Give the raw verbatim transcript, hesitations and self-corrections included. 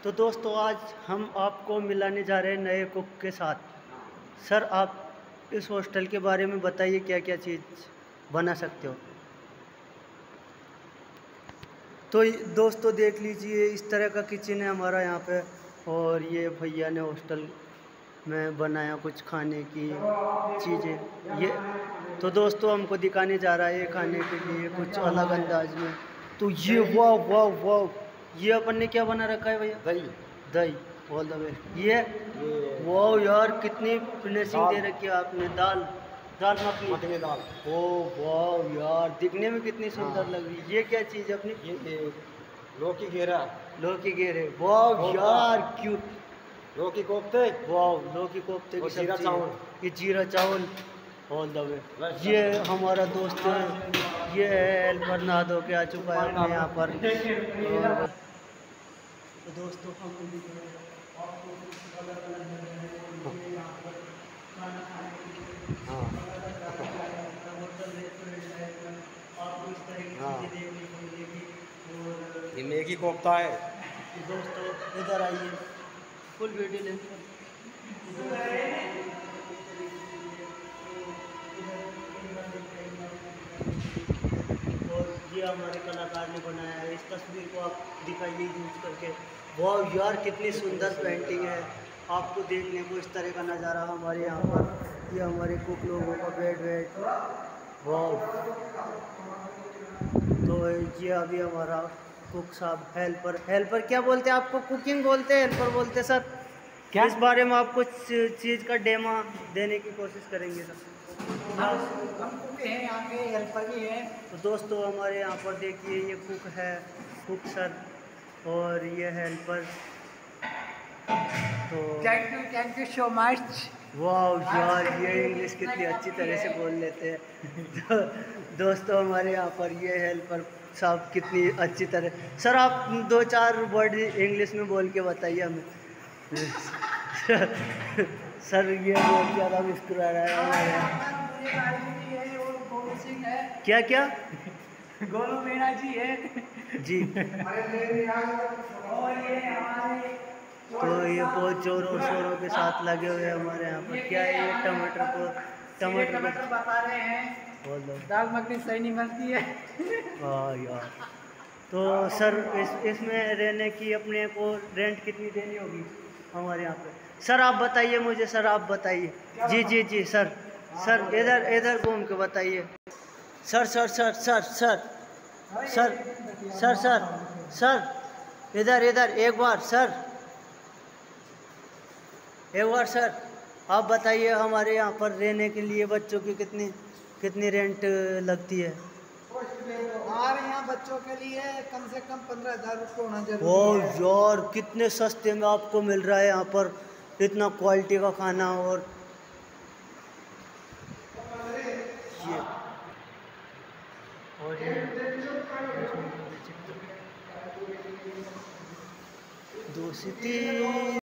तो दोस्तों आज हम आपको मिलाने जा रहे हैं नए कुक के साथ। सर आप इस हॉस्टल के बारे में बताइए क्या क्या चीज़ बना सकते हो। तो दोस्तों देख लीजिए इस तरह का किचन है हमारा यहाँ पे, और ये भैया ने हॉस्टल में बनाया कुछ खाने की चीज़ें। ये तो दोस्तों हमको दिखाने जा रहा है ये खाने के लिए कुछ अलग अंदाज में। तो ये वाह वाह वाह, ये अपन ने क्या बना रखा है भैया? दही दही ऑल द बेस्ट। ये वाह यार कितनी फिनिशिंग दे रखी है आपने। दाल दाल मखनी मखनी दाल। ओ वाह यार दिखने में कितनी सुंदर लग रही है। ये क्या चीज़ है अपनी? ये लौकी घेरा, लौकी घेरे। वाह यार क्यूट। लौकी कोफ्ते, वाह लौकी कोफ्ते की जीरा सब्जी। चावल। ये जीरा चावल ऑल द वे। ये हमारा दोस्त है, ये हेल्पर नहा धो के आ चुका है अपने यहाँ पर। और तो दोस्तों हम आपको अलग अलग यहाँ पर खाना खाने के लिए होटल रेस्टोरेंट है, आपको इस तरह की चीज़ें देखने को मिलेगी। और ये मैगी कोफ्ता है। दोस्तों इधर आइए, फुल वीडियो लेंगे। और ये हमारे कलाकार ने बनाया है। इस तस्वीर को आप दिखाइए यूज करके। वाह यार कितनी सुंदर पेंटिंग है। आपको देखने को इस तरह का नज़ारा हमारे यहाँ पर। ये हमारे कुक लोगों का बेड वेड। वाह। तो ये अभी हमारा कुक साहब हेल्पर हेल्पर क्या बोलते हैं आपको? कुकिंग बोलते हैं, हेल्पर बोलते हैं सर? क्या इस बारे में आप कुछ चीज़ का डेमो देने की कोशिश करेंगे सर? हम कुक हैं, यहाँ के हेल्पर भी हैं। तो दोस्तों हमारे यहाँ पर देखिए ये कुक है, कुक सर, और ये हेल्पर। तो thank you thank you so much. वाह यार ये इंग्लिश कितनी अच्छी तरह से बोल लेते हैं। तो दोस्तों हमारे यहाँ पर ये हेल्पर साहब कितनी अच्छी तरह। सर आप दो चार वर्ड इंग्लिश में बोल के बताइए हमें। सर ये बहुत ज़्यादा मुस्कुरा रहा है हमारे यहाँ। क्या क्या? गोलू मीणा जी है जी। और ये हमारे तो ये बहुत जोरों शोरों के साथ लगे हुए हैं हमारे यहाँ पर। क्या है ये? टमाटर को टमाटर टमाटर बता रहे हैं। बोल दो। दाल मखनी सही नहीं बनती है। हाँ यार। तो सर इस इसमें रहने की अपने को रेंट कितनी देनी होगी हमारे यहाँ पे? सर आप बताइए मुझे, सर आप बताइए। जी जी जी सर, सर इधर इधर घूम के बताइए। Sir sir sir sir sir sir sir sir sir इधर इधर एक बार सर, एक बार सर आप बताइए हमारे यहाँ पर रहने के लिए बच्चों की कितनी कितनी रेंट लगती है? हमारे यहाँ बच्चों के लिए कम से कम पंद्रह हजार रुपये होना जरूरी ओ है। यार कितने सस्ते में आपको मिल रहा है यहाँ पर इतना क्वालिटी का खाना। और ये और ये दो से तीन